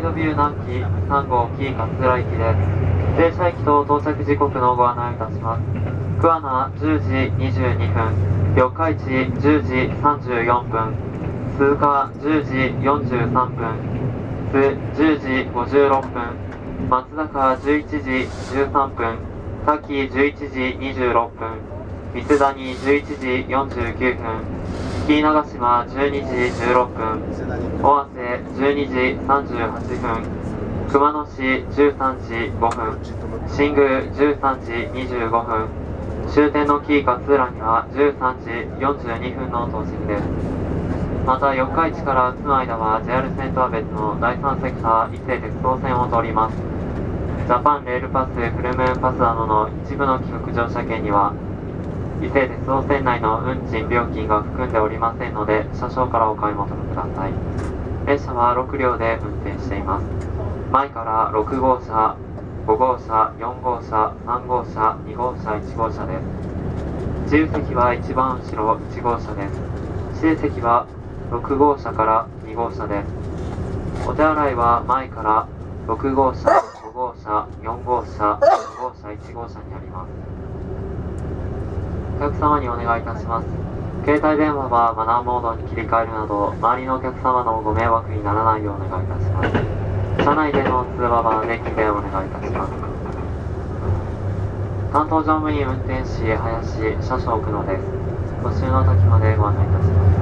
ドビュー南紀3号機勝浦行きです。停車駅と到着時刻のご案内いたします。桑名10時22分、四日市10時34分、鈴鹿10時43分、津10時56分、松坂11時13分、多岐11時26分、三谷11時49分、紀伊長島12時16分、尾鷲12時38分、熊野市13時5分、新宮13時25分、終点の紀伊勝浦には13時42分の到着です。また四日市から津の間は JR 線とは別の第3セクター伊勢鉄道線を通ります。ジャパンレールパスフルムーンパスなどの一部の帰国乗車券には伊勢鉄道線内の運賃料金が含んでおりませんので車掌からお買い求めください。列車は6両で運転しています。前から6号車、5号車、4号車、3号車、2号車、1号車です。自由席は一番後ろ1号車です。指定席は6号車から2号車です。お手洗いは前から6号車、5号車、4号車、5号車、1号車にあります。お客様にお願いいたします。携帯電話はマナーモードに切り替えるなど、周りのお客様のご迷惑にならないようお願いいたします。車内での通話は電気でお願いいたします。担当乗務員運転士林車掌久野です。途中の時までご案内いたします。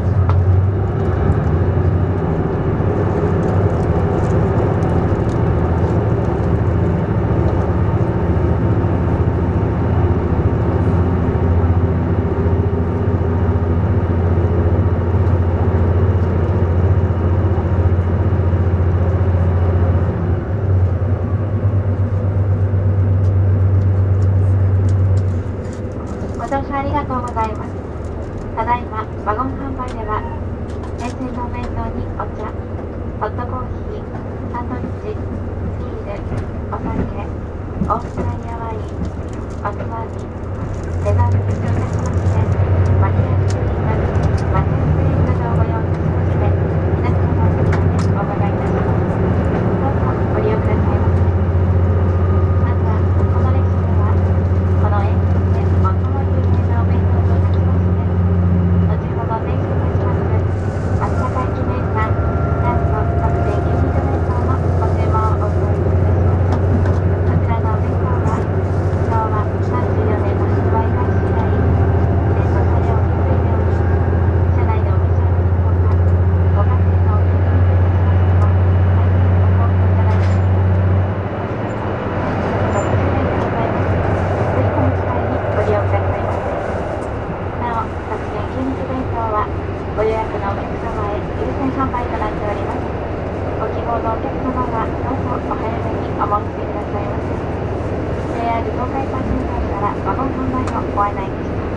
ご乗車ありがとうございます。ただいまワゴン販売では沿線のお弁当にお茶、ホットコーヒー、サンドイッチ、ビール、お酒、オーストラリアワイン、おつまみ、デザートに提供いたしまして、マリアンクリーム、マテンクリームなどをご用意いたしまして、皆様のお席までお伺いいたします。どうぞご利用くださいませ。また、この列車ではこの駅で最も有名なお弁当といたしまして、後ほど提供いたします松阪駅名産なんと特製牛肉弁当のご注文をお送りいたします。こちらのお弁当は昭和34年の発売開始以来伝統車両を引き継いでおり、車内でお召し上がりのほかご家庭のお気に入りといたしましても大変ご好評いただいております。ご注文でございます。ぜひこの機会にご利用くださいませ。なお、特製牛肉弁当はご予約のお客様へ優先販売となっております。ご希望のお客様はどうぞお早めにお申し付けくださいませ。JR 東海パーセンターからワゴン販売のご案内でした。